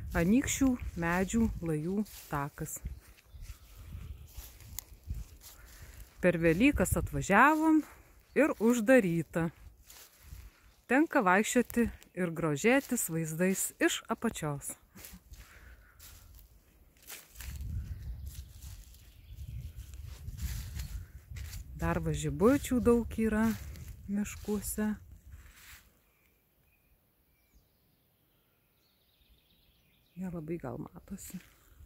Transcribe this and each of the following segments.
Anykščių medžių lajų takas. Per Velykas atvažiavom ir uždaryta. Tenka vaikščioti ir grožėtis vaizdais iš apačios. Dar žibučių daug yra miškuose. Jie labai gal matosi.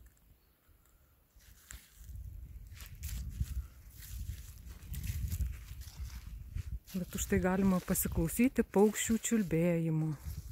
Bet už tai galima pasiklausyti paukščių čiulbėjimo.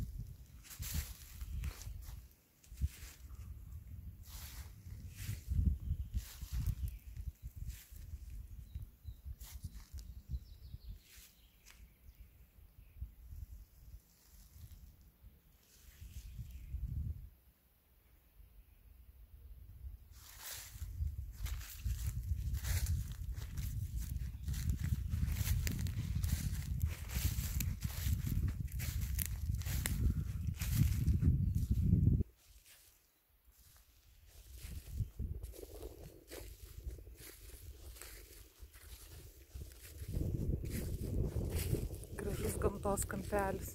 Gražus gamtos kampelis.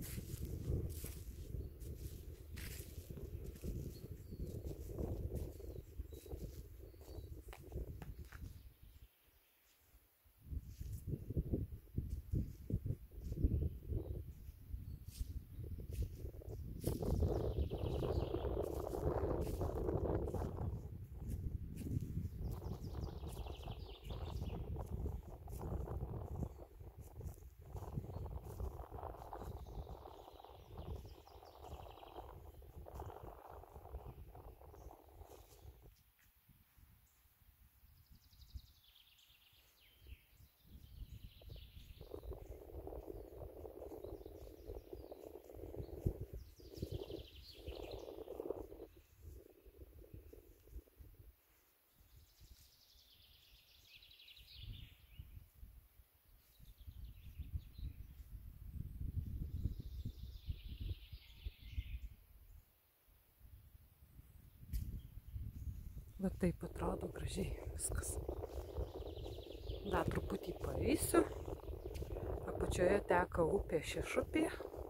Bet taip atrodo gražiai viskas. Dar truputį paeisiu. Apačioje teka upė Šešupė.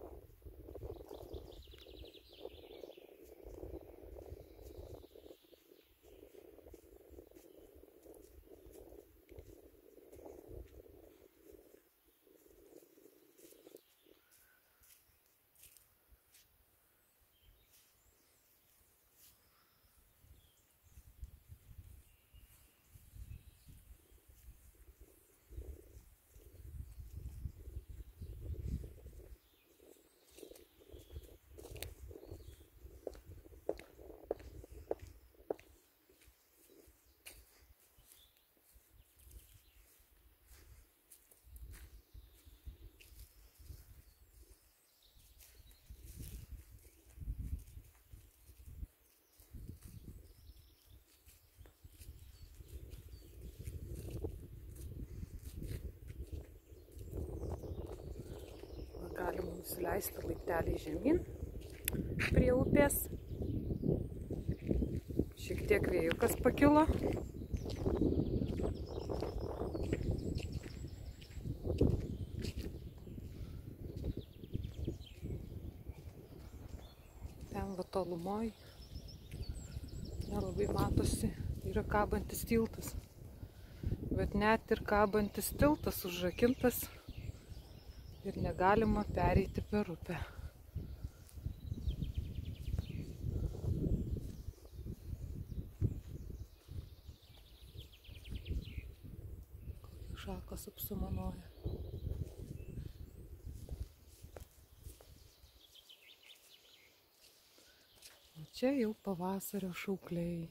Galima nusileisti laipteliai žemyn prie upės. Šiek tiek vėjukas pakilo. Ten va tolumoj nelabai matosi, yra kabantis tiltas. Bet net ir kabantis tiltas užrakintas. Ir negalima pereiti per upę. Šakos apsumanoja. O čia jau pavasario šaukliai.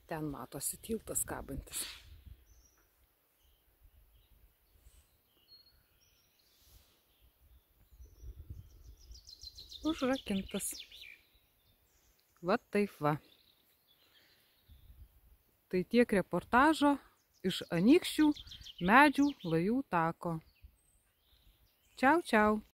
Ten matosi tiltas kabantis. Užrakintas. Va taip va. Tai tiek reportažo iš Anykščių medžių lajų tako. Čiau, čiau.